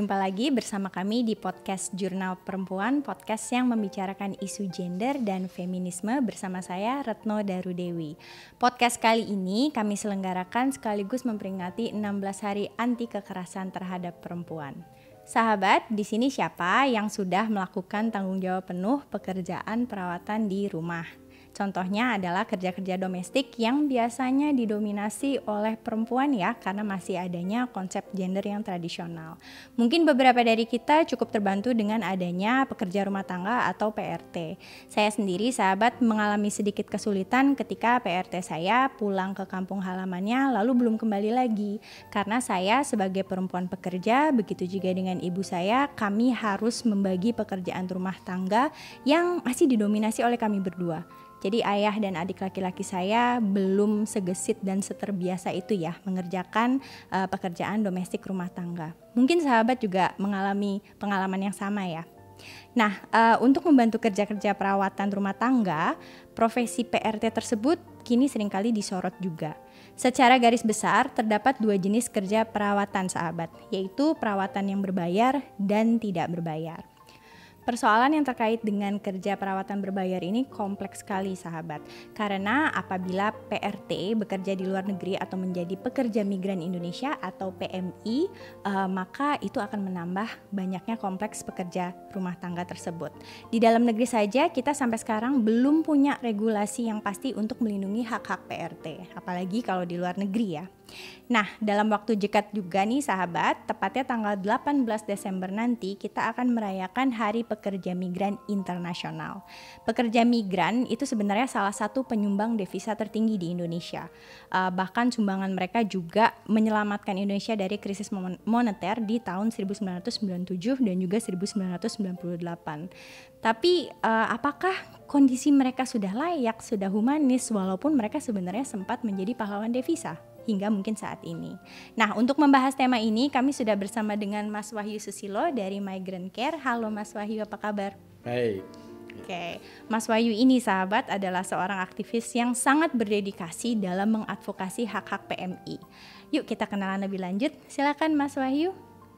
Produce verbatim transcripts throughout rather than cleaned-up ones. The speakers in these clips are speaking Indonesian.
Jumpa lagi bersama kami di podcast Jurnal Perempuan, podcast yang membicarakan isu gender dan feminisme bersama saya Retno Darudewi. Podcast kali ini kami selenggarakan sekaligus memperingati enam belas hari anti kekerasan terhadap perempuan. Sahabat, di sini siapa yang sudah melakukan tanggung jawab penuh pekerjaan perawatan di rumah? Contohnya adalah kerja-kerja domestik yang biasanya didominasi oleh perempuan ya, karena masih adanya konsep gender yang tradisional. Mungkin beberapa dari kita cukup terbantu dengan adanya pekerja rumah tangga atau P R T. Saya sendiri sahabat mengalami sedikit kesulitan ketika P R T saya pulang ke kampung halamannya lalu belum kembali lagi. Karena saya sebagai perempuan pekerja, begitu juga dengan ibu saya, kami harus membagi pekerjaan rumah tangga yang masih didominasi oleh kami berdua. Jadi ayah dan adik laki-laki saya belum segesit dan seterbiasa itu ya mengerjakan uh, pekerjaan domestik rumah tangga. Mungkin sahabat juga mengalami pengalaman yang sama ya. Nah, uh, untuk membantu kerja-kerja perawatan rumah tangga, profesi P R T tersebut kini seringkali disorot juga. Secara garis besar terdapat dua jenis kerja perawatan sahabat, yaitu perawatan yang berbayar dan tidak berbayar. Persoalan yang terkait dengan kerja perawatan berbayar ini kompleks sekali sahabat. Karena apabila P R T bekerja di luar negeri atau menjadi pekerja migran Indonesia atau P M I, uh, maka itu akan menambah banyaknya kompleks pekerja rumah tangga tersebut. Di dalam negeri saja kita sampai sekarang belum punya regulasi yang pasti untuk melindungi hak-hak P R T, apalagi kalau di luar negeri ya. Nah, dalam waktu dekat juga nih sahabat, tepatnya tanggal delapan belas Desember nanti kita akan merayakan Hari Pekerja Migran Internasional. Pekerja migran itu sebenarnya salah satu penyumbang devisa tertinggi di Indonesia. Uh, bahkan sumbangan mereka juga menyelamatkan Indonesia dari krisis moneter di tahun seribu sembilan ratus sembilan puluh tujuh dan juga seribu sembilan ratus sembilan puluh delapan. Tapi uh, apakah kondisi mereka sudah layak, sudah humanis walaupun mereka sebenarnya sempat menjadi pahlawan devisa hingga mungkin saat ini. Nah, untuk membahas tema ini kami sudah bersama dengan Mas Wahyu Susilo dari Migrant Care. Halo Mas Wahyu, apa kabar? Baik. Oke, okay. Mas Wahyu ini sahabat adalah seorang aktivis yang sangat berdedikasi dalam mengadvokasi hak-hak P M I. Yuk kita kenalan lebih lanjut. Silakan Mas Wahyu.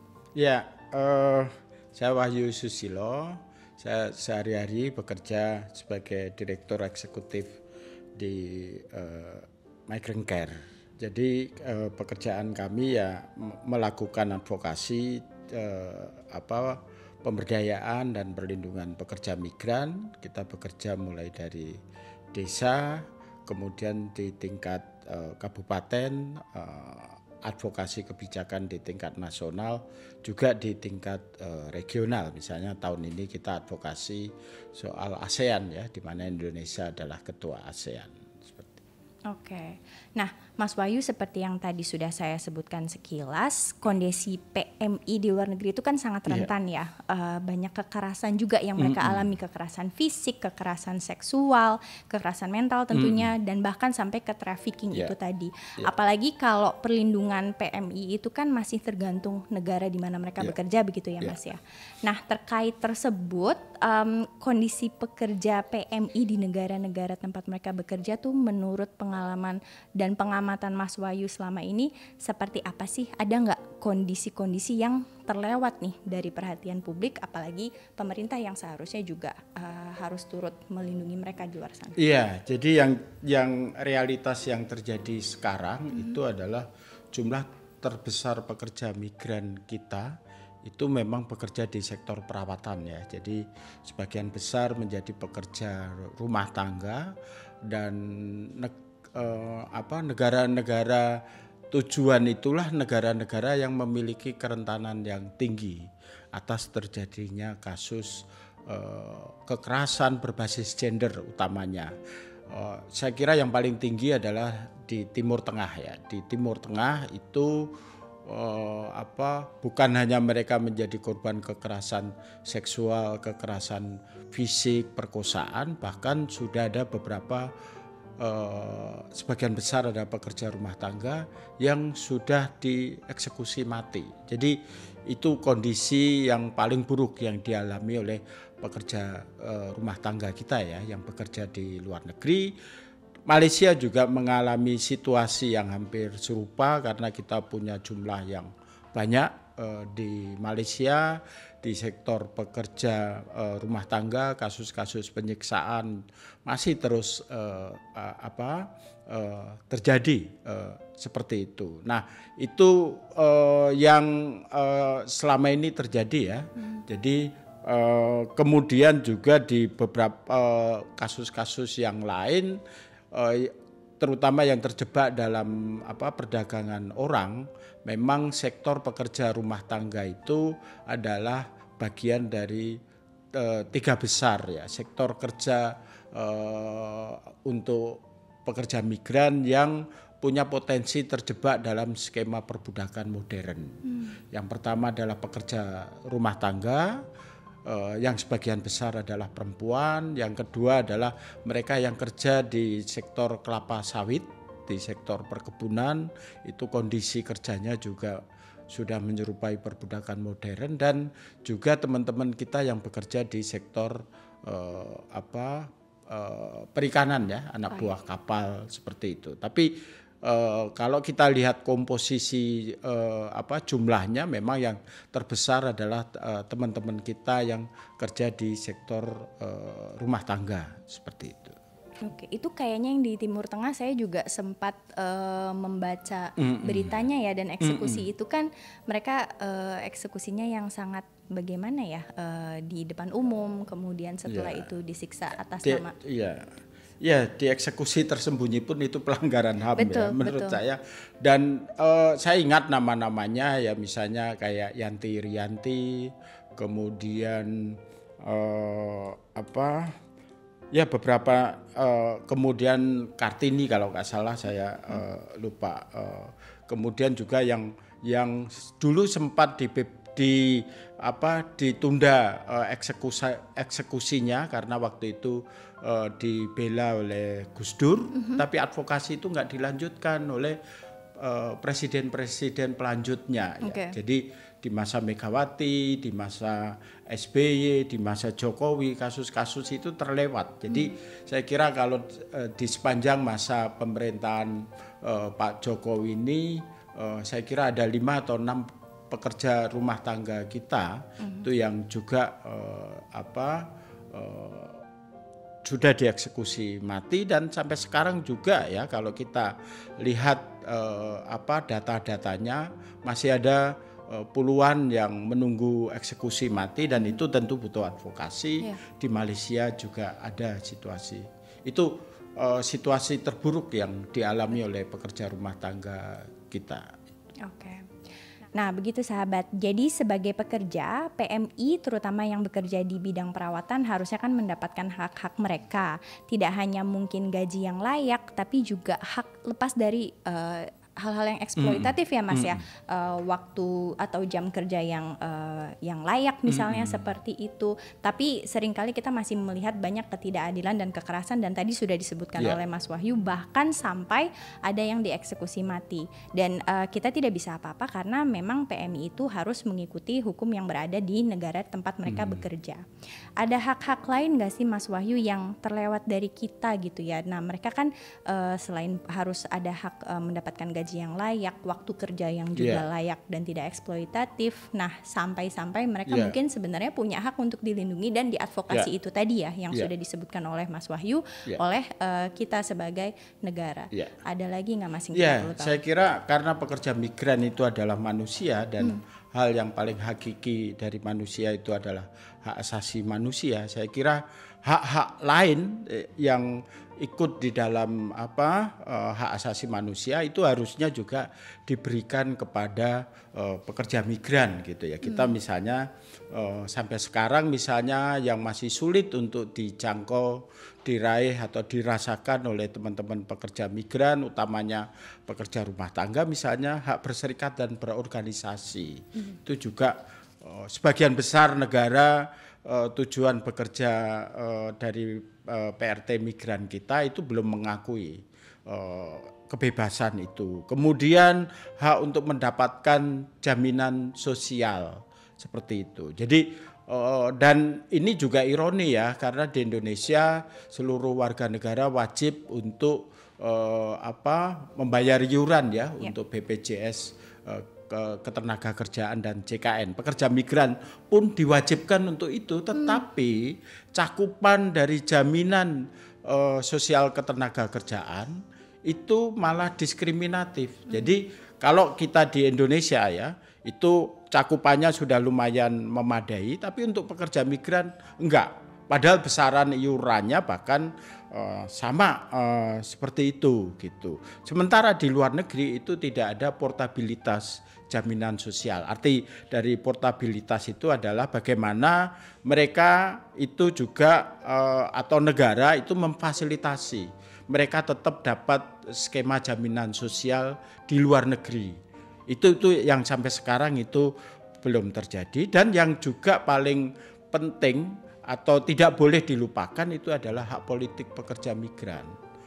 Ya, uh, saya Wahyu Susilo. Saya sehari-hari bekerja sebagai Direktur Eksekutif di uh, Migrant Care. Jadi eh, pekerjaan kami ya melakukan advokasi eh, apa pemberdayaan dan perlindungan pekerja migran. Kita bekerja mulai dari desa, kemudian di tingkat eh, kabupaten, eh, advokasi kebijakan di tingkat nasional, juga di tingkat eh, regional. Misalnya tahun ini kita advokasi soal ASEAN ya, di mana Indonesia adalah ketua ASEAN. Oke, nah Mas Wahyu seperti yang tadi sudah saya sebutkan sekilas, kondisi P M I di luar negeri itu kan sangat rentan yeah. ya, uh, banyak kekerasan juga yang mereka mm-hmm. alami, kekerasan fisik, kekerasan seksual, kekerasan mental tentunya, mm-hmm. dan bahkan sampai ke trafficking yeah. itu tadi. Yeah. Apalagi kalau perlindungan P M I itu kan masih tergantung negara di mana mereka yeah. bekerja begitu ya yeah. Mas ya. Nah terkait tersebut, um, kondisi pekerja P M I di negara-negara tempat mereka bekerja tuh menurut pengalaman dan pengamatan Mas Wahyu selama ini seperti apa sih? Ada nggak kondisi-kondisi yang terlewat nih dari perhatian publik, apalagi pemerintah yang seharusnya juga uh, harus turut melindungi mereka di luar sana? Iya, jadi yang yang realitas yang terjadi sekarang hmm. itu adalah jumlah terbesar pekerja migran kita itu memang bekerja di sektor perawatan ya. Jadi sebagian besar menjadi pekerja rumah tangga dan ne- eh, apa negara-negara tujuan itulah negara-negara yang memiliki kerentanan yang tinggi atas terjadinya kasus eh, kekerasan berbasis gender utamanya. Eh, saya kira yang paling tinggi adalah di Timur Tengah ya. Di Timur Tengah itu Uh, apa bukan hanya mereka menjadi korban kekerasan seksual, kekerasan fisik, perkosaan, bahkan sudah ada beberapa uh, sebagian besar ada pekerja rumah tangga yang sudah dieksekusi mati. Jadi itu kondisi yang paling buruk yang dialami oleh pekerja uh, rumah tangga kita ya, yang bekerja di luar negeri. Malaysia juga mengalami situasi yang hampir serupa karena kita punya jumlah yang banyak uh, di Malaysia di sektor pekerja uh, rumah tangga, kasus-kasus penyiksaan masih terus uh, uh, apa uh, terjadi uh, seperti itu. Nah, itu uh, yang uh, selama ini terjadi ya. Hmm. Jadi uh, kemudian juga di beberapa uh, kasus-kasus yang lain, uh, terutama yang terjebak dalam apa perdagangan orang, memang sektor pekerja rumah tangga itu adalah bagian dari e, tiga besar ya, sektor kerja e, untuk pekerja migran yang punya potensi terjebak dalam skema perbudakan modern. Hmm. Yang pertama adalah pekerja rumah tangga, e, yang sebagian besar adalah perempuan. Yang kedua adalah mereka yang kerja di sektor kelapa sawit, di sektor perkebunan, itu kondisi kerjanya juga sudah menyerupai perbudakan modern, dan juga teman-teman kita yang bekerja di sektor eh, apa eh, perikanan ya, anak buah kapal seperti itu. Tapi eh, kalau kita lihat komposisi eh, apa jumlahnya, memang yang terbesar adalah eh, teman-teman kita yang kerja di sektor eh, rumah tangga seperti itu. Oke, itu kayaknya yang di Timur Tengah saya juga sempat uh, membaca mm-mm. beritanya ya, dan eksekusi mm-mm. itu kan mereka uh, eksekusinya yang sangat bagaimana ya, uh, di depan umum, kemudian setelah yeah. itu disiksa atas di, nama. Iya, ya dieksekusi tersembunyi pun itu pelanggaran H A M betul, ya menurut betul. saya. Dan uh, saya ingat nama-namanya ya, misalnya kayak Yanti Rianti, kemudian uh, apa? Ya beberapa uh, kemudian Kartini kalau nggak salah, saya uh, lupa. Uh, kemudian juga yang yang dulu sempat di, di apa ditunda uh, eksekusi eksekusinya karena waktu itu uh, dibela oleh Gus Dur, mm-hmm. tapi advokasi itu nggak dilanjutkan oleh uh, presiden-presiden pelanjutnya. Okay. Ya. Jadi di masa Megawati, di masa S B Y, di masa Jokowi, kasus-kasus itu terlewat. Jadi hmm. saya kira kalau uh, di sepanjang masa pemerintahan uh, Pak Jokowi ini, uh, saya kira ada lima atau enam pekerja rumah tangga kita hmm. itu yang juga uh, apa uh, sudah dieksekusi mati, dan sampai sekarang juga ya kalau kita lihat uh, apa data-datanya masih ada puluhan yang menunggu eksekusi mati, dan itu tentu butuh advokasi. Yeah. Di Malaysia juga ada situasi itu, uh, situasi terburuk yang dialami oleh pekerja rumah tangga kita. Oke. Okay. Nah begitu sahabat, jadi sebagai pekerja P M I terutama yang bekerja di bidang perawatan harusnya kan mendapatkan hak-hak mereka. Tidak hanya mungkin gaji yang layak, tapi juga hak lepas dari uh, hal-hal yang eksploitatif mm. ya Mas mm. ya, uh, waktu atau jam kerja yang uh, yang layak misalnya mm. seperti itu. Tapi seringkali kita masih melihat banyak ketidakadilan dan kekerasan, dan tadi sudah disebutkan yeah. oleh Mas Wahyu, bahkan sampai ada yang dieksekusi mati. Dan uh, kita tidak bisa apa-apa karena memang P M I itu harus mengikuti hukum yang berada di negara tempat mereka mm. bekerja. Ada hak-hak lain nggak sih Mas Wahyu yang terlewat dari kita gitu ya? Nah mereka kan uh, selain harus ada hak uh, mendapatkan gaji yang layak, waktu kerja yang juga yeah. layak dan tidak eksploitatif. Nah, sampai-sampai mereka yeah. mungkin sebenarnya punya hak untuk dilindungi dan diadvokasi yeah. itu tadi ya yang yeah. sudah disebutkan oleh Mas Wahyu yeah. oleh uh, kita sebagai negara. Yeah. Ada lagi nggak Mas yang yeah, kita perlu tahu? Saya kira karena pekerja migran itu adalah manusia, dan hmm. hal yang paling hakiki dari manusia itu adalah hak asasi manusia. Saya kira hak-hak lain yang ikut di dalam apa uh, hak asasi manusia itu harusnya juga diberikan kepada uh, pekerja migran gitu ya. Kita hmm. misalnya uh, sampai sekarang misalnya yang masih sulit untuk dijangkau, diraih atau dirasakan oleh teman-teman pekerja migran, utamanya pekerja rumah tangga misalnya, hak berserikat dan berorganisasi. Hmm. Itu juga uh, sebagian besar negara uh, tujuan bekerja uh, dari P R T migran kita itu belum mengakui uh, kebebasan itu. Kemudian hak untuk mendapatkan jaminan sosial seperti itu. Jadi uh, dan ini juga ironi ya, karena di Indonesia seluruh warga negara wajib untuk uh, apa membayar iuran ya, yeah. untuk B P J S uh, ke ketenagakerjaan dan J K N. Pekerja migran pun diwajibkan untuk itu, tetapi hmm. cakupan dari jaminan uh, sosial ketenagakerjaan itu malah diskriminatif. Hmm. Jadi kalau kita di Indonesia ya, itu cakupannya sudah lumayan memadai, tapi untuk pekerja migran enggak. Padahal besaran iurannya bahkan uh, sama uh, seperti itu gitu. Sementara di luar negeri itu tidak ada portabilitas jaminan sosial. Arti dari portabilitas itu adalah bagaimana mereka itu juga uh, atau negara itu memfasilitasi mereka tetap dapat skema jaminan sosial di luar negeri. Itu itu yang sampai sekarang itu belum terjadi, dan yang juga paling penting atau tidak boleh dilupakan itu adalah hak politik pekerja migran.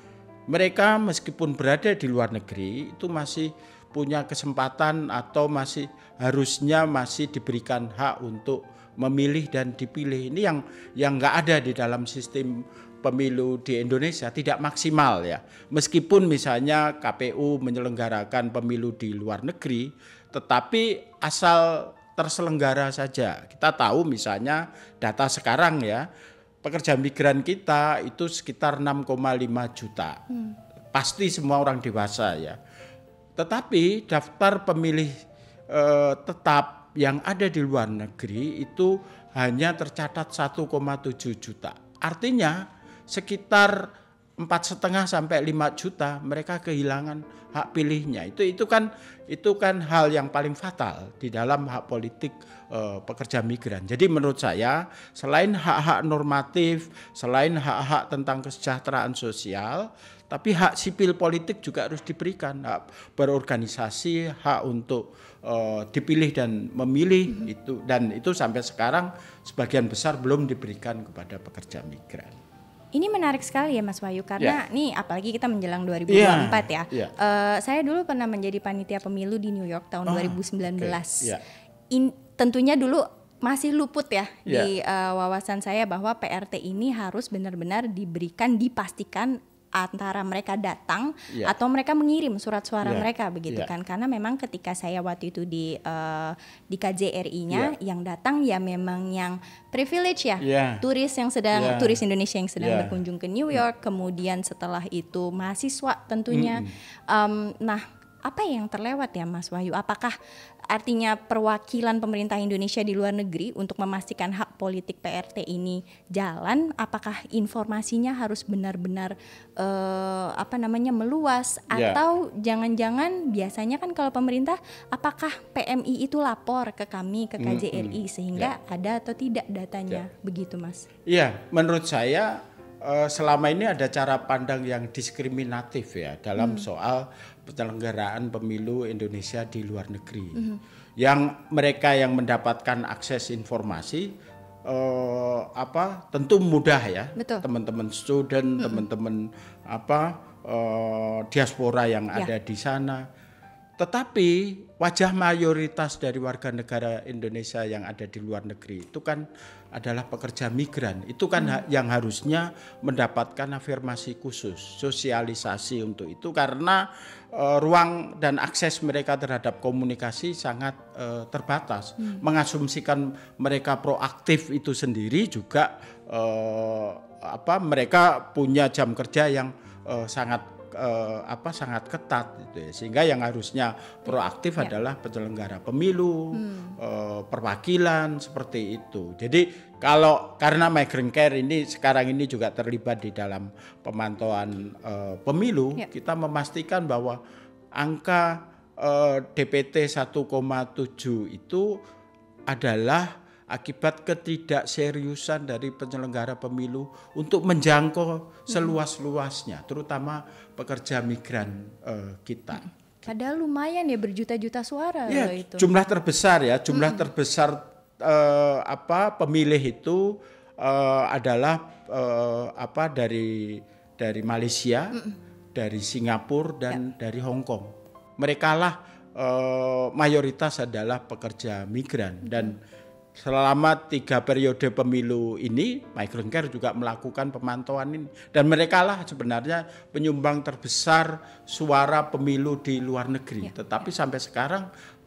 Mereka meskipun berada di luar negeri itu masih punya kesempatan atau masih harusnya masih diberikan hak untuk memilih dan dipilih. Ini yang yang nggak ada di dalam sistem pemilu di Indonesia, tidak maksimal ya. Meskipun misalnya K P U menyelenggarakan pemilu di luar negeri, tetapi asal terselenggara saja. Kita tahu misalnya data sekarang ya, pekerja migran kita itu sekitar enam koma lima juta. Hmm. Pasti semua orang dewasa ya. Tetapi daftar pemilih eh, tetap yang ada di luar negeri itu hanya tercatat satu koma tujuh juta. Artinya sekitar empat setengah sampai lima juta mereka kehilangan hak pilihnya. Itu itu kan itu kan hal yang paling fatal di dalam hak politik eh, pekerja migran. Jadi menurut saya selain hak-hak normatif, selain hak-hak tentang kesejahteraan sosial, tapi hak sipil politik juga harus diberikan, hak berorganisasi, hak untuk eh, dipilih dan memilih. Mm-hmm. itu dan itu sampai sekarang sebagian besar belum diberikan kepada pekerja migran. Ini menarik sekali ya Mas Wahyu, karena yeah. nih apalagi kita menjelang dua ribu dua puluh empat yeah. ya. Yeah. Uh, saya dulu pernah menjadi panitia pemilu di New York tahun oh, dua ribu sembilan belas. Okay. Yeah. In, tentunya dulu masih luput ya yeah. di uh, wawasan saya bahwa P R T ini harus benar-benar diberikan, dipastikan antara mereka datang yeah. atau mereka mengirim surat suara yeah. mereka begitu yeah. kan, karena memang ketika saya waktu itu di uh, di K J R I-nya yeah. yang datang ya memang yang privilege ya yeah. turis yang sedang yeah. turis Indonesia yang sedang yeah. berkunjung ke New York, mm. kemudian setelah itu mahasiswa tentunya. Mm. Um, nah apa yang terlewat ya Mas Wahyu? Apakah artinya perwakilan pemerintah Indonesia di luar negeri untuk memastikan hak politik P R T ini jalan? Apakah informasinya harus benar-benar uh, apa namanya meluas? Yeah. Atau jangan-jangan biasanya kan kalau pemerintah, apakah P M I itu lapor ke kami ke K J R I mm-hmm. sehingga yeah. ada atau tidak datanya? Yeah. Begitu Mas? Iya, yeah, menurut saya uh, selama ini ada cara pandang yang diskriminatif ya dalam mm. soal penyelenggaraan pemilu Indonesia di luar negeri. Mm-hmm. Yang mereka yang mendapatkan akses informasi eh, apa tentu mudah ya. Betul. Teman-teman student, mm-hmm. teman-teman apa eh, diaspora yang ya. ada di sana. Tetapi wajah mayoritas dari warga negara Indonesia yang ada di luar negeri itu kan adalah pekerja migran. Itu kan hmm. yang harusnya mendapatkan afirmasi khusus, sosialisasi untuk itu, karena uh, ruang dan akses mereka terhadap komunikasi sangat uh, terbatas. Hmm. Mengasumsikan mereka proaktif itu sendiri juga uh, apa mereka punya jam kerja yang uh, sangat Uh, apa sangat ketat gitu ya. Sehingga yang harusnya proaktif ya. adalah penyelenggara pemilu, hmm. uh, perwakilan seperti itu. Jadi kalau karena migrant care ini sekarang ini juga terlibat di dalam pemantauan uh, pemilu, ya. kita memastikan bahwa angka uh, D P T satu koma tujuh itu adalah akibat ketidakseriusan dari penyelenggara pemilu untuk menjangkau seluas-luasnya, terutama pekerja migran uh, kita. Padahal lumayan ya, berjuta-juta suara ya, loh itu. Jumlah terbesar ya, jumlah hmm. terbesar uh, apa pemilih itu uh, adalah uh, apa dari dari Malaysia, hmm. dari Singapura dan ya. dari Hong Kong. Mereka lah uh, mayoritas adalah pekerja migran hmm. dan selama tiga periode pemilu ini, Migrant Care juga melakukan pemantauan ini. Dan mereka lah sebenarnya penyumbang terbesar suara pemilu di luar negeri. Ya. Tetapi sampai sekarang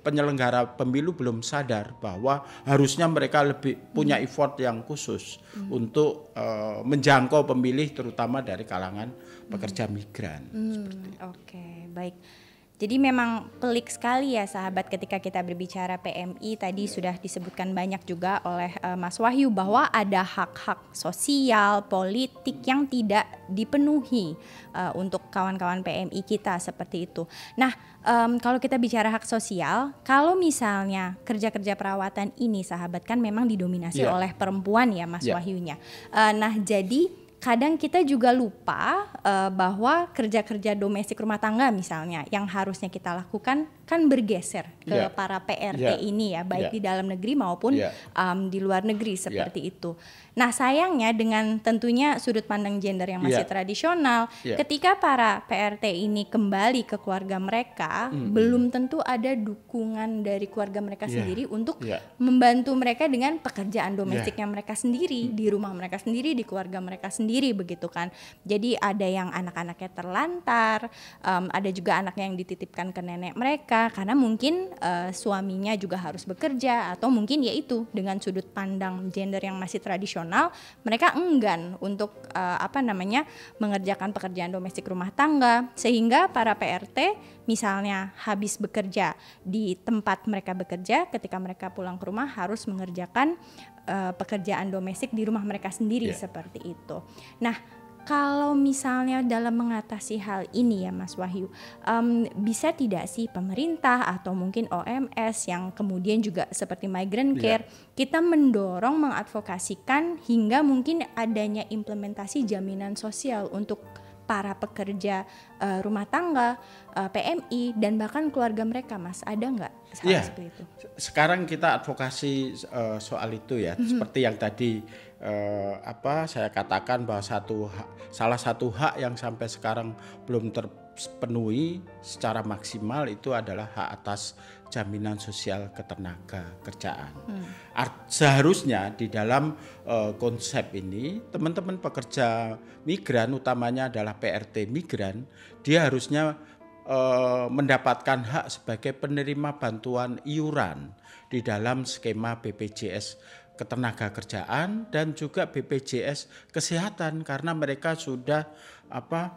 penyelenggara pemilu belum sadar bahwa harusnya mereka lebih punya effort yang khusus hmm. untuk uh, menjangkau pemilih terutama dari kalangan pekerja migran. Hmm. Oke, okay, baik. Jadi memang pelik sekali ya sahabat ketika kita berbicara P M I tadi sudah disebutkan banyak juga oleh uh, Mas Wahyu bahwa ada hak-hak sosial, politik yang tidak dipenuhi uh, untuk kawan-kawan P M I kita seperti itu. Nah, um, kalau kita bicara hak sosial, kalau misalnya kerja-kerja perawatan ini sahabat kan memang didominasi yeah. oleh perempuan ya Mas yeah. Wahyunya. Uh, nah, jadi kadang kita juga lupa uh, bahwa kerja-kerja domestik rumah tangga misalnya yang harusnya kita lakukan kan bergeser ke yeah. para P R T yeah. ini ya, baik yeah. di dalam negeri maupun yeah. um, di luar negeri seperti yeah. itu. Nah sayangnya dengan tentunya sudut pandang gender yang masih yeah. tradisional, yeah. ketika para P R T ini kembali ke keluarga mereka, mm-hmm. belum tentu ada dukungan dari keluarga mereka yeah. sendiri untuk yeah. membantu mereka dengan pekerjaan domestiknya yeah. mereka sendiri, mm-hmm. di rumah mereka sendiri, di keluarga mereka sendiri begitu kan. Jadi ada yang anak-anaknya terlantar, um, ada juga anaknya yang dititipkan ke nenek mereka karena mungkin uh, suaminya juga harus bekerja atau mungkin yaitu dengan sudut pandang gender yang masih tradisional mereka enggan untuk uh, apa namanya mengerjakan pekerjaan domestik rumah tangga sehingga para P R T misalnya habis bekerja di tempat mereka bekerja ketika mereka pulang ke rumah harus mengerjakan uh, pekerjaan domestik di rumah mereka sendiri yeah. seperti itu. Nah, kalau misalnya dalam mengatasi hal ini ya Mas Wahyu, um, bisa tidak sih pemerintah atau mungkin O M S yang kemudian juga seperti migrant care, yeah. kita mendorong mengadvokasikan hingga mungkin adanya implementasi jaminan sosial untuk para pekerja uh, rumah tangga, uh, P M I dan bahkan keluarga mereka, Mas, ada nggak hal yeah. seperti itu? Sekarang kita advokasi uh, soal itu ya, mm-hmm. seperti yang tadi uh, apa saya katakan bahwa satu hak, salah satu hak yang sampai sekarang belum terpenuhi secara maksimal itu adalah hak atas jaminan sosial ketenaga kerjaan. Hmm. Art, seharusnya di dalam uh, konsep ini teman-teman pekerja migran utamanya adalah P R T migran, dia harusnya uh, mendapatkan hak sebagai penerima bantuan iuran di dalam skema B P J S ketenaga kerjaan dan juga B P J S kesehatan karena mereka sudah apa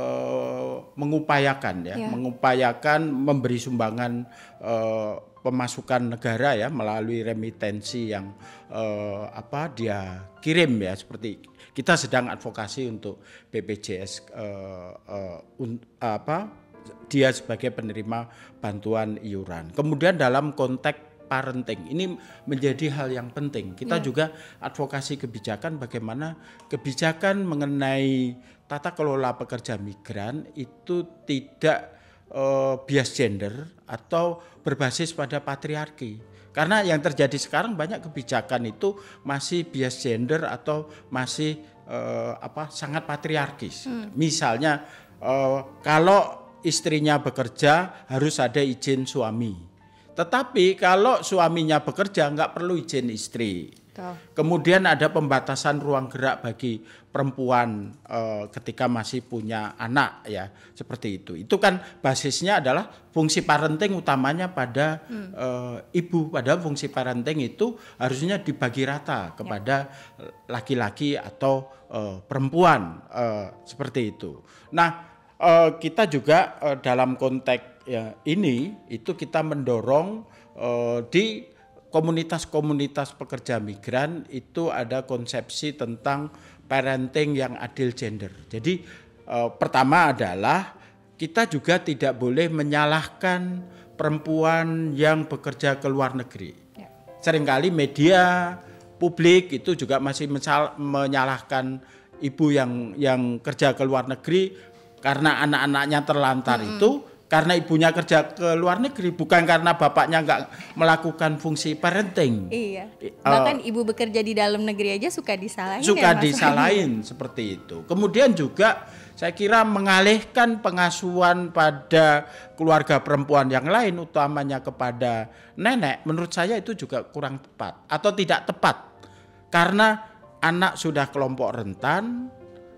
uh, mengupayakan ya, yeah. mengupayakan memberi sumbangan uh, pemasukan negara ya melalui remitensi yang uh, apa dia kirim ya, seperti kita sedang advokasi untuk B P J S uh, uh, un, apa dia sebagai penerima bantuan iuran. Kemudian dalam konteks parenting ini menjadi hal yang penting. Kita yeah. juga advokasi kebijakan bagaimana kebijakan mengenai tata kelola pekerja migran itu tidak uh, bias gender atau berbasis pada patriarki. Karena yang terjadi sekarang banyak kebijakan itu masih bias gender atau masih uh, apa sangat patriarkis. Hmm. Misalnya uh, kalau istrinya bekerja harus ada izin suami. Tetapi kalau suaminya bekerja nggak perlu izin istri. Oh. Kemudian ada pembatasan ruang gerak bagi perempuan e, ketika masih punya anak ya seperti itu. Itu kan basisnya adalah fungsi parenting utamanya pada hmm. e, ibu. Padahal fungsi parenting itu harusnya dibagi rata kepada ya. laki-laki atau e, perempuan e, seperti itu. Nah e, kita juga e, dalam konteks ya, ini itu kita mendorong uh, di komunitas-komunitas pekerja migran itu ada konsepsi tentang parenting yang adil gender. Jadi uh, pertama adalah kita juga tidak boleh menyalahkan perempuan yang bekerja ke luar negeri. Ya. Seringkali media publik itu juga masih mensal- menyalahkan ibu yang yang kerja ke luar negeri karena anak-anaknya terlantar mm-hmm. itu. Karena ibunya kerja ke luar negeri, bukan karena bapaknya nggak melakukan fungsi parenting. Iya. Bahkan uh, ibu bekerja di dalam negeri aja suka disalahin. Suka ya, disalahin seperti itu. Kemudian juga saya kira mengalihkan pengasuhan pada keluarga perempuan yang lain, utamanya kepada nenek, menurut saya itu juga kurang tepat atau tidak tepat. Karena anak sudah kelompok rentan.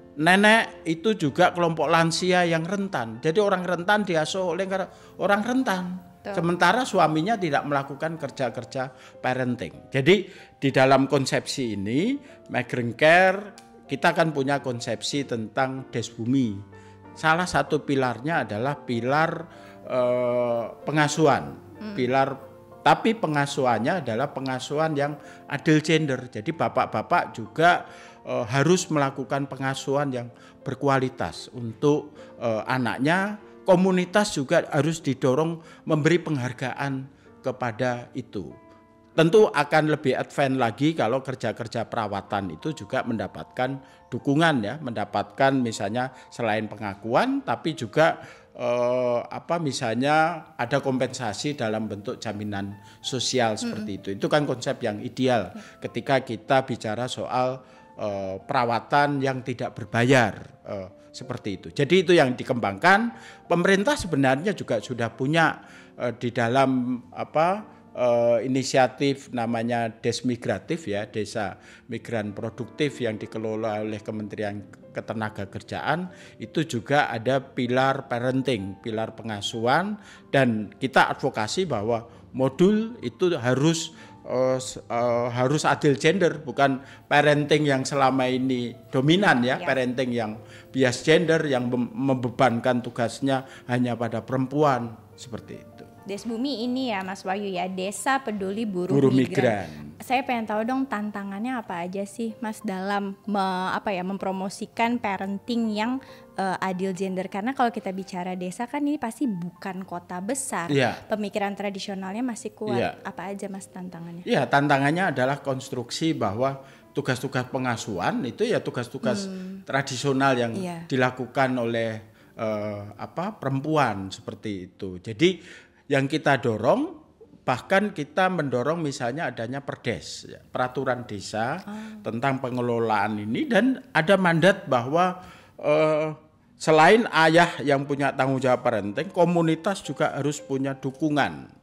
Nenek itu juga kelompok lansia yang rentan. Jadi orang rentan diasuh oleh orang rentan. Tuh. Sementara suaminya tidak melakukan kerja-kerja parenting. Jadi di dalam konsepsi ini, migrant care, kita kan punya konsepsi tentang des bumi. Salah satu pilarnya adalah pilar eh, pengasuhan, hmm. pilar tapi pengasuhannya adalah pengasuhan yang adil gender. Jadi bapak-bapak juga eh, harus melakukan pengasuhan yang berkualitas untuk eh, anaknya. Komunitas juga harus didorong memberi penghargaan kepada itu. Tentu akan lebih advance lagi kalau kerja-kerja perawatan itu juga mendapatkan dukungan ya, mendapatkan misalnya selain pengakuan tapi juga eh, apa misalnya ada kompensasi dalam bentuk jaminan sosial seperti mm-hmm. itu. Itu kan konsep yang ideal ketika kita bicara soal eh, perawatan yang tidak berbayar. Eh, Seperti itu. Jadi itu yang dikembangkan. Pemerintah sebenarnya juga sudah punya uh, di dalam apa uh, inisiatif namanya Des Migratif ya, Desa Migran Produktif yang dikelola oleh Kementerian Ketenagakerjaan. Itu juga ada pilar parenting, pilar pengasuhan, dan kita advokasi bahwa modul itu harus Uh, uh, harus adil gender, bukan parenting yang selama ini dominan ya, ya. Parenting yang bias gender yang membebankan tugasnya hanya pada perempuan seperti itu. Des Bumi ini ya Mas Wahyu ya, Desa Peduli Buruh, Buruh Migran. Migran. Saya pengen tahu dong tantangannya apa aja sih Mas dalam me, apa ya mempromosikan parenting yang uh, adil gender, karena kalau kita bicara desa kan ini pasti bukan kota besar. Ya. Pemikiran tradisionalnya masih kuat. Ya. Apa aja Mas tantangannya? Ya, tantangannya adalah konstruksi bahwa tugas-tugas pengasuhan itu ya tugas-tugas hmm. tradisional yang ya. dilakukan oleh uh, apa perempuan seperti itu. Jadi yang kita dorong, bahkan kita mendorong misalnya adanya perdes, ya, peraturan desa oh. tentang pengelolaan ini, dan ada mandat bahwa eh, selain ayah yang punya tanggung jawab parenting, komunitas juga harus punya dukungan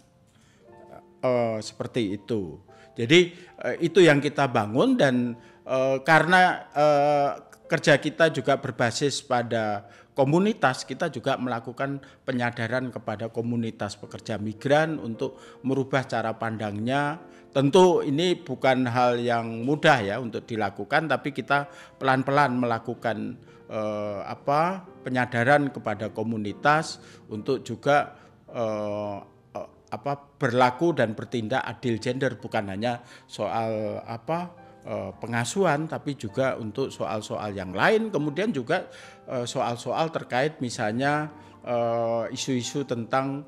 eh, seperti itu. Jadi eh, itu yang kita bangun, dan eh, karena eh, kerja kita juga berbasis pada komunitas, kita juga melakukan penyadaran kepada komunitas pekerja migran untuk merubah cara pandangnya. Tentu ini bukan hal yang mudah ya untuk dilakukan, tapi kita pelan-pelan melakukan eh, apa penyadaran kepada komunitas untuk juga eh, apa berlaku dan bertindak adil gender, bukan hanya soal apa pengasuhan tapi juga untuk soal-soal yang lain. Kemudian juga soal-soal terkait misalnya isu-isu tentang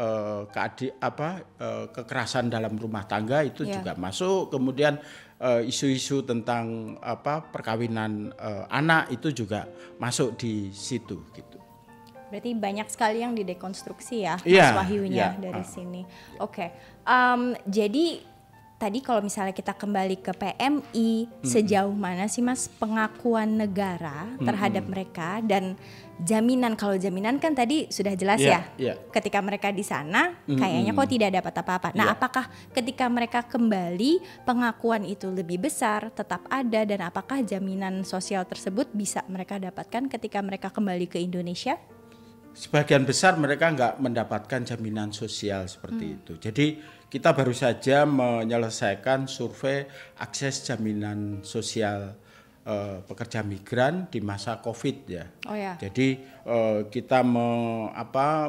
keadi, apa kekerasan dalam rumah tangga itu yeah. juga masuk. Kemudian isu-isu tentang apa perkawinan anak itu juga masuk di situ gitu. Berarti banyak sekali yang didekonstruksi ya yeah, Mas Wahyunya yeah. dari uh. sini. Oke, okay. um, jadi tadi kalau misalnya kita kembali ke P M I, mm-hmm. sejauh mana sih Mas pengakuan negara terhadap mm-hmm. mereka, dan jaminan, kalau jaminan kan tadi sudah jelas yeah, ya, yeah. ketika mereka di sana mm-hmm. kayaknya kok tidak dapat apa-apa. Nah yeah. apakah ketika mereka kembali pengakuan itu lebih besar, tetap ada, dan apakah jaminan sosial tersebut bisa mereka dapatkan ketika mereka kembali ke Indonesia? Sebagian besar mereka nggak mendapatkan jaminan sosial seperti hmm. itu. Jadi kita baru saja menyelesaikan survei akses jaminan sosial uh, pekerja migran di masa COVID ya. Oh ya. Jadi uh, kita me, apa,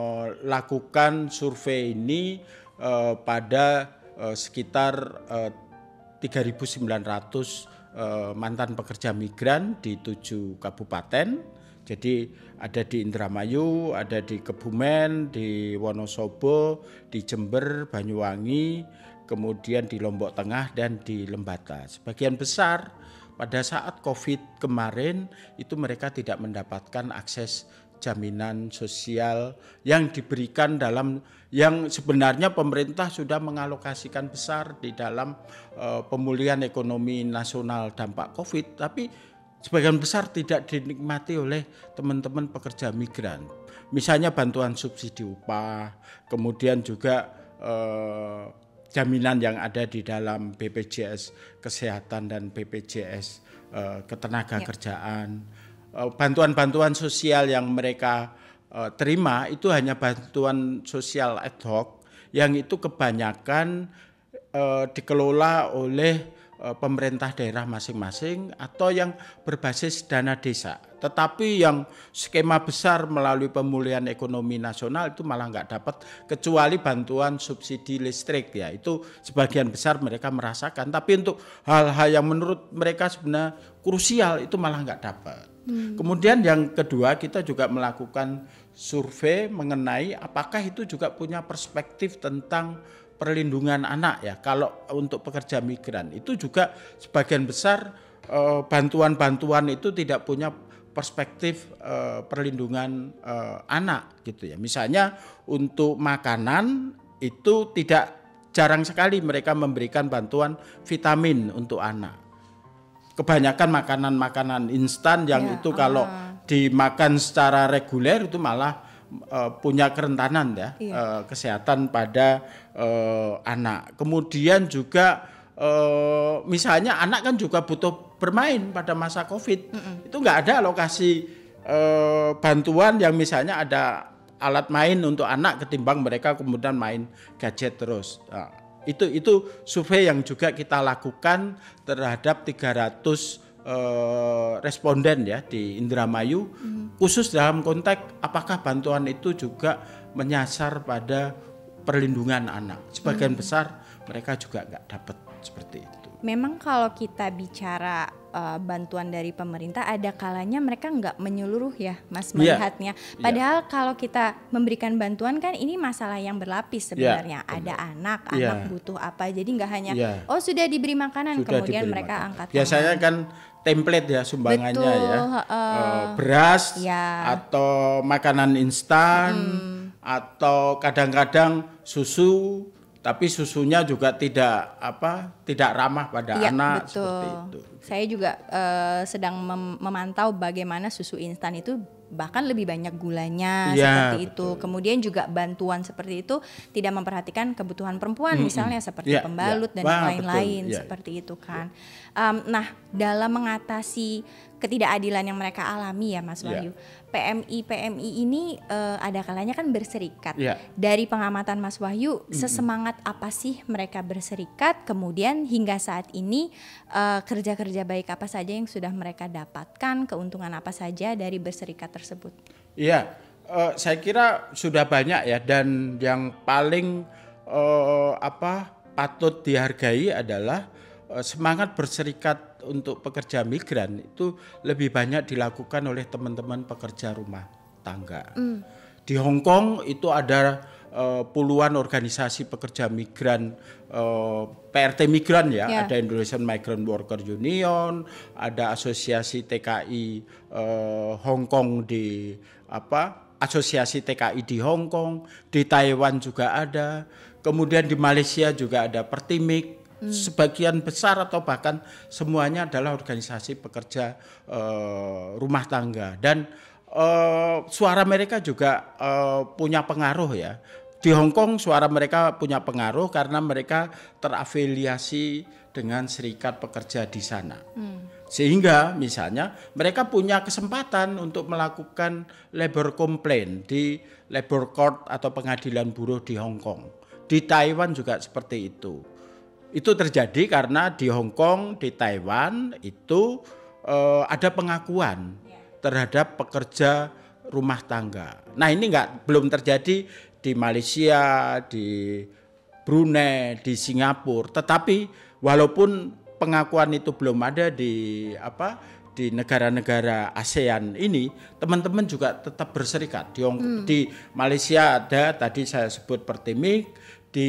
melakukan survei ini uh, pada uh, sekitar uh, tiga ribu sembilan ratus uh, mantan pekerja migran di tujuh kabupaten. Jadi ada di Indramayu, ada di Kebumen, di Wonosobo, di Jember, Banyuwangi, kemudian di Lombok Tengah dan di Lembata. Sebagian besar pada saat COVID kemarin itu mereka tidak mendapatkan akses jaminan sosial yang diberikan dalam, yang sebenarnya pemerintah sudah mengalokasikan besar di dalam uh, pemulihan ekonomi nasional dampak COVID, tapi sebagian besar tidak dinikmati oleh teman-teman pekerja migran. Misalnya bantuan subsidi upah, kemudian juga eh, jaminan yang ada di dalam B P J S Kesehatan dan B P J S eh, Ketenagakerjaan, eh, bantuan-bantuan sosial yang mereka uh, terima itu hanya bantuan sosial ad hoc yang itu kebanyakan uh, dikelola oleh pemerintah daerah masing-masing atau yang berbasis dana desa. Tetapi yang skema besar melalui pemulihan ekonomi nasional itu malah nggak dapat, kecuali bantuan subsidi listrik ya, itu sebagian besar mereka merasakan. Tapi untuk hal-hal yang menurut mereka sebenarnya krusial itu malah nggak dapat. Hmm. Kemudian yang kedua, kita juga melakukan survei mengenai apakah itu juga punya perspektif tentang perlindungan anak ya. Kalau untuk pekerja migran itu juga sebagian besar eh, bantuan-bantuan itu tidak punya perspektif eh, perlindungan eh, anak gitu ya. Misalnya untuk makanan itu tidak, jarang sekali mereka memberikan bantuan vitamin untuk anak. Kebanyakan makanan-makanan instan yang ya, itu kalau uh. dimakan secara reguler itu malah Uh, punya kerentanan ya, iya. uh, kesehatan pada uh, anak. Kemudian juga uh, misalnya anak kan juga butuh bermain pada masa COVID. Mm-mm. Itu nggak ada alokasi uh, bantuan yang misalnya ada alat main untuk anak ketimbang mereka kemudian main gadget terus. Nah, itu itu survei yang juga kita lakukan terhadap tiga ratus Uh, responden ya di Indramayu, hmm. khusus dalam konteks apakah bantuan itu juga menyasar pada perlindungan anak. Sebagian hmm. besar mereka juga nggak dapat seperti itu. Memang kalau kita bicara uh, bantuan dari pemerintah, ada kalanya mereka nggak menyeluruh ya, Mas, melihatnya. Yeah. Padahal yeah. kalau kita memberikan bantuan kan ini masalah yang berlapis sebenarnya. Yeah. Ada anak, yeah. anak butuh apa, jadi nggak hanya yeah. oh sudah diberi makanan, sudah kemudian diberi mereka makanan. Angkat. Biasanya tangan. Kan template ya sumbangannya. Betul, ya, uh, uh, beras yeah. atau makanan instan mm. atau kadang-kadang susu. Tapi susunya juga tidak apa tidak ramah pada ya, anak betul. Seperti itu. Saya juga uh, sedang mem- memantau bagaimana susu instan itu bahkan lebih banyak gulanya ya, seperti itu. Betul. Kemudian juga bantuan seperti itu tidak memperhatikan kebutuhan perempuan, mm-hmm. misalnya seperti ya, ya. dan Wah, yang lain-lain ya. Seperti itu kan. Um, nah, dalam mengatasi ketidakadilan yang mereka alami ya Mas Wahyu, yeah. P M I P M I ini uh, ada kalanya kan berserikat. Yeah. Dari pengamatan Mas Wahyu, mm-hmm. sesemangat apa sih mereka berserikat? Kemudian hingga saat ini uh, kerja-kerja baik apa saja yang sudah mereka dapatkan? Keuntungan apa saja dari berserikat tersebut? Iya, yeah, uh, saya kira sudah banyak ya, dan yang paling uh, apa patut dihargai adalah semangat berserikat untuk pekerja migran itu lebih banyak dilakukan oleh teman-teman pekerja rumah tangga. Mm. Di Hong Kong itu ada uh, puluhan organisasi pekerja migran, uh, P R T migran ya, yeah. ada Indonesian Migrant Worker Union, ada asosiasi T K I uh, Hong Kong di apa? Asosiasi T K I di Hong Kong, di Taiwan juga ada, kemudian di Malaysia juga ada Pertimik. Hmm. Sebagian besar atau bahkan semuanya adalah organisasi pekerja uh, rumah tangga, dan uh, suara mereka juga uh, punya pengaruh ya. Di Hong Kong suara mereka punya pengaruh karena mereka terafiliasi dengan serikat pekerja di sana. Hmm. Sehingga misalnya mereka punya kesempatan untuk melakukan labor complaint di labor court atau pengadilan buruh di Hong Kong. Di Taiwan juga seperti itu. Itu terjadi karena di Hong Kong, di Taiwan itu uh, ada pengakuan terhadap pekerja rumah tangga. Nah ini enggak, belum terjadi di Malaysia, di Brunei, di Singapura. Tetapi walaupun pengakuan itu belum ada di apa di negara-negara ASEAN ini, teman-teman juga tetap berserikat. Di, Hong, hmm. di Malaysia ada, tadi saya sebut Pertimik. Di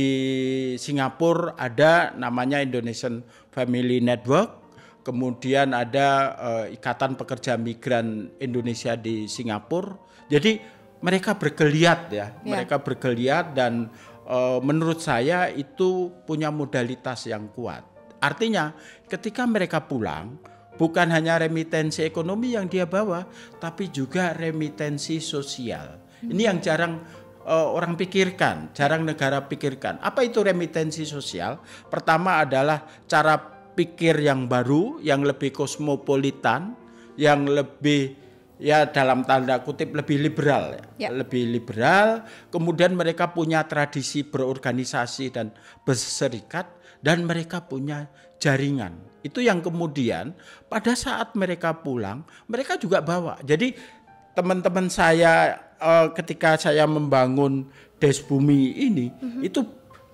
Singapura ada namanya Indonesian Family Network, kemudian ada uh, Ikatan Pekerja Migran Indonesia di Singapura. Jadi mereka bergeliat ya, yeah. mereka bergeliat dan uh, menurut saya itu punya modalitas yang kuat. Artinya ketika mereka pulang, bukan hanya remitensi ekonomi yang dia bawa, tapi juga remitensi sosial. Hmm. Ini yang jarang Uh, orang pikirkan, jarang negara pikirkan. Apa itu remitensi sosial? Pertama adalah cara pikir yang baru, yang lebih kosmopolitan, yang lebih ya dalam tanda kutip lebih liberal ya. Ya. Lebih liberal, kemudian mereka punya tradisi berorganisasi dan berserikat dan mereka punya jaringan. Itu yang kemudian pada saat mereka pulang, mereka juga bawa. Jadi teman-teman saya eh, ketika saya membangun Desbumi ini mm-hmm. itu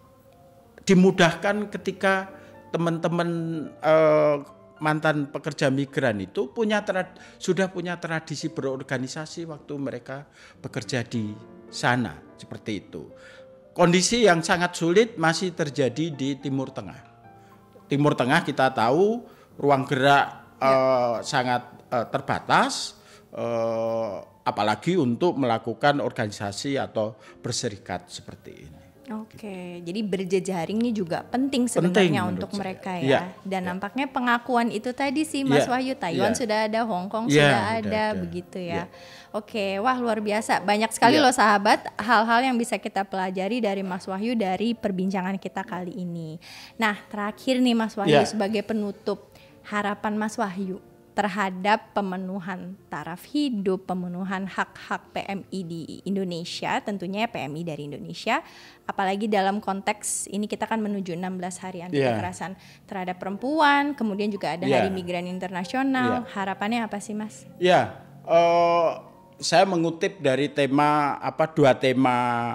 dimudahkan ketika teman-teman eh, mantan pekerja migran itu punya trad, sudah punya tradisi berorganisasi waktu mereka bekerja di sana seperti itu. Kondisi yang sangat sulit masih terjadi di Timur Tengah. Timur Tengah kita tahu ruang gerak ya. eh, sangat eh, terbatas, eh, apalagi untuk melakukan organisasi atau berserikat seperti ini. Oke, jadi berjejaring ini juga penting sebenarnya penting untuk mereka ya. ya. Dan ya. nampaknya pengakuan itu tadi sih Mas ya. Wahyu, Taiwan ya. sudah ada, Hong Kong ya, sudah ada, ada, begitu ya. ya. Oke, wah luar biasa. Banyak sekali ya. loh sahabat hal-hal yang bisa kita pelajari dari Mas Wahyu dari perbincangan kita kali ini. Nah, terakhir nih Mas Wahyu ya. sebagai penutup, harapan Mas Wahyu terhadap pemenuhan taraf hidup, pemenuhan hak-hak P M I di Indonesia, tentunya P M I dari Indonesia, apalagi dalam konteks ini kita kan menuju enam belas hari anti yeah. kekerasan terhadap perempuan, kemudian juga ada yeah. Hari Migran Internasional, yeah. harapannya apa sih Mas? Ya, yeah. uh, saya mengutip dari tema apa dua tema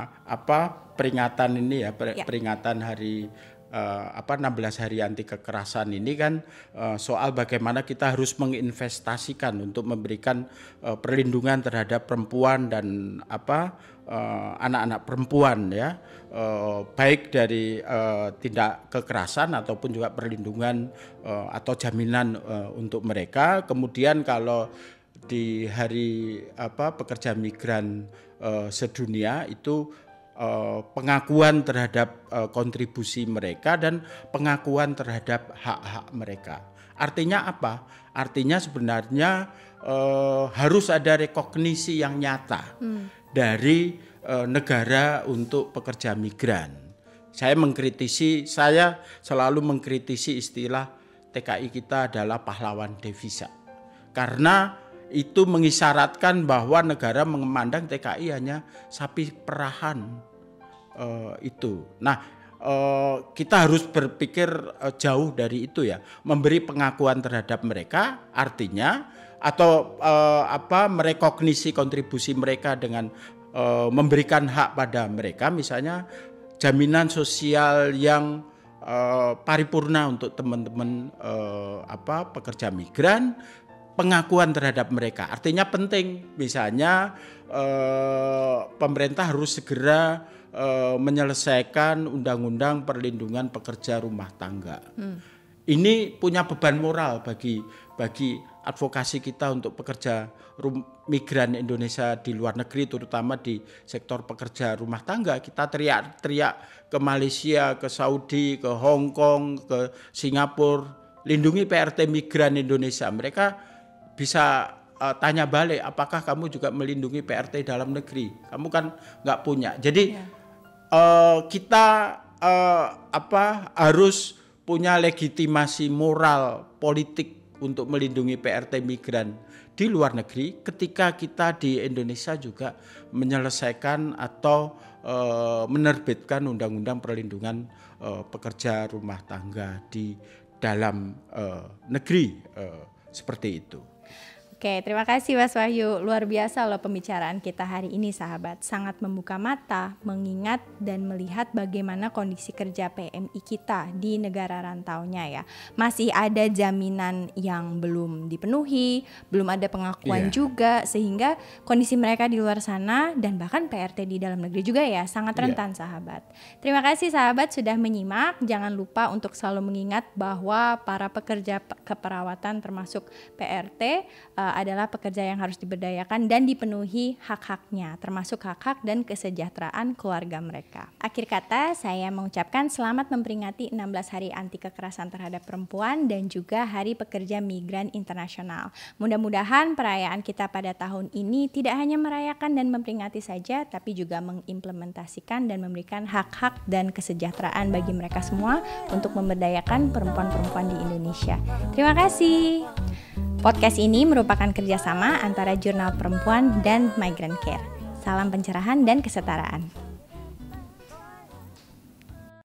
apa peringatan ini ya, per, yeah. peringatan Hari Uh, apa enam belas hari anti kekerasan ini kan uh, soal bagaimana kita harus menginvestasikan untuk memberikan uh, perlindungan terhadap perempuan dan apa uh, anak-anak perempuan ya uh, baik dari uh, tindak kekerasan ataupun juga perlindungan uh, atau jaminan uh, untuk mereka. Kemudian kalau di hari apa pekerja migran uh, sedunia itu Uh, pengakuan terhadap uh, kontribusi mereka dan pengakuan terhadap hak-hak mereka. Artinya apa? Artinya sebenarnya uh, harus ada rekognisi yang nyata hmm. dari uh, negara untuk pekerja migran. Saya mengkritisi, saya selalu mengkritisi istilah T K I kita adalah pahlawan devisa. Karena itu mengisyaratkan bahwa negara memandang T K I hanya sapi perahan uh, itu. Nah, uh, kita harus berpikir uh, jauh dari itu ya, memberi pengakuan terhadap mereka, artinya atau uh, apa merekognisi kontribusi mereka dengan uh, memberikan hak pada mereka, misalnya jaminan sosial yang uh, paripurna untuk teman-teman uh, apa pekerja migran. Pengakuan terhadap mereka artinya penting, misalnya eh, pemerintah harus segera eh, menyelesaikan undang-undang perlindungan pekerja rumah tangga. Hmm. Ini punya beban moral bagi bagi advokasi kita untuk pekerja rum, migran Indonesia di luar negeri, terutama di sektor pekerja rumah tangga. Kita teriak-teriak ke Malaysia, ke Saudi, ke Hong Kong, ke Singapura, lindungi P R T migran Indonesia. Mereka bisa uh, tanya balik, apakah kamu juga melindungi P R T dalam negeri? Kamu kan nggak punya. Jadi ya. uh, kita uh, apa harus punya legitimasi moral politik untuk melindungi P R T migran di luar negeri, ketika kita di Indonesia juga menyelesaikan atau uh, menerbitkan undang-undang perlindungan uh, pekerja rumah tangga di dalam uh, negeri uh, seperti itu. Oke, terima kasih Mas Wahyu. Luar biasa loh pembicaraan kita hari ini sahabat. Sangat membuka mata, mengingat dan melihat bagaimana kondisi kerja P M I kita di negara rantaunya ya. Masih ada jaminan yang belum dipenuhi, belum ada pengakuan yeah. juga, sehingga kondisi mereka di luar sana dan bahkan P R T di dalam negeri juga ya sangat rentan yeah. sahabat. Terima kasih sahabat sudah menyimak. Jangan lupa untuk selalu mengingat bahwa para pekerja keperawatan termasuk P R T uh, adalah pekerja yang harus diberdayakan dan dipenuhi hak-haknya, termasuk hak-hak dan kesejahteraan keluarga mereka. Akhir kata, saya mengucapkan selamat memperingati enam belas Hari Anti Kekerasan Terhadap Perempuan dan juga Hari Pekerja Migran Internasional. Mudah-mudahan perayaan kita pada tahun ini tidak hanya merayakan dan memperingati saja, tapi juga mengimplementasikan dan memberikan hak-hak dan kesejahteraan bagi mereka semua untuk memberdayakan perempuan-perempuan di Indonesia. Terima kasih. Podcast ini merupakan kerjasama antara Jurnal Perempuan dan Migrant Care. Salam pencerahan dan kesetaraan.